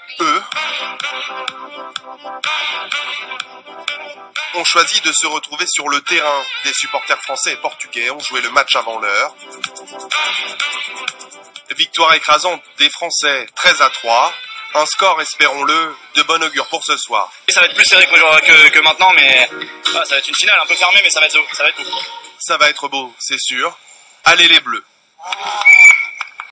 eux, ont choisi de se retrouver sur le terrain. Des supporters français et portugais ont joué le match avant l'heure. Victoire écrasante des Français, 13-3. Un score, espérons-le, de bon augure pour ce soir. Ça va être plus serré que maintenant, mais ça va être une finale un peu fermée, mais ça va être beau. Ça va être beau, c'est sûr. Allez les Bleus.